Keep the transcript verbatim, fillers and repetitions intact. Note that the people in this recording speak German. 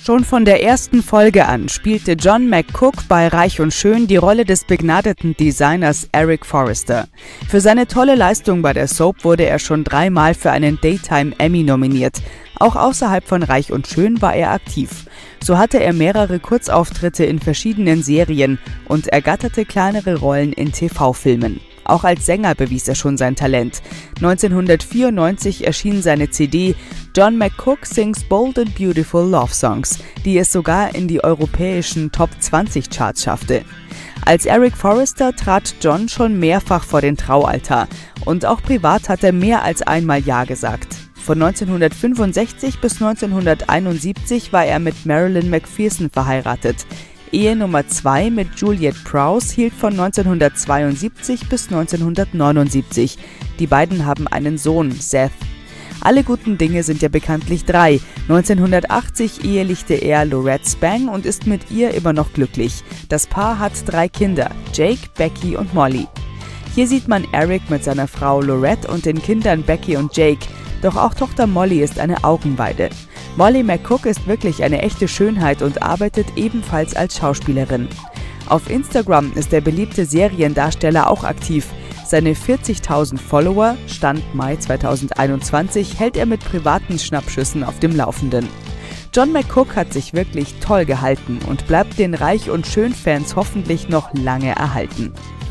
Schon von der ersten Folge an spielte John McCook bei Reich und Schön die Rolle des begnadeten Designers Eric Forrester. Für seine tolle Leistung bei der Soap wurde er schon dreimal für einen Daytime Emmy nominiert. Auch außerhalb von Reich und Schön war er aktiv. So hatte er mehrere Kurzauftritte in verschiedenen Serien und ergatterte kleinere Rollen in T V-Filmen. Auch als Sänger bewies er schon sein Talent. neunzehnhundertvierundneunzig erschien seine C D John McCook Sings Bold and Beautiful Love Songs, die es sogar in die europäischen Top zwanzig Charts schaffte. Als Eric Forrester trat John schon mehrfach vor den Traualtar und auch privat hat er mehr als einmal Ja gesagt. Von neunzehnhundertfünfundsechzig bis neunzehnhunderteinundsiebzig war er mit Marilyn McPherson verheiratet. Ehe Nummer zwei mit Juliette Prowse hielt von neunzehnhundertzweiundsiebzig bis neunzehnhundertneunundsiebzig. Die beiden haben einen Sohn, Seth. Alle guten Dinge sind ja bekanntlich drei. neunzehnhundertachtzig ehelichte er Laurette Spang und ist mit ihr immer noch glücklich. Das Paar hat drei Kinder, Jake, Becky und Molly. Hier sieht man Eric mit seiner Frau Laurette und den Kindern Becky und Jake. Doch auch Tochter Molly ist eine Augenweide. Molly McCook ist wirklich eine echte Schönheit und arbeitet ebenfalls als Schauspielerin. Auf Instagram ist der beliebte Seriendarsteller auch aktiv. Seine vierzigtausend Follower, Stand Mai zweitausendeinundzwanzig, hält er mit privaten Schnappschüssen auf dem Laufenden. John McCook hat sich wirklich toll gehalten und bleibt den Reich- und Schön-Fans hoffentlich noch lange erhalten.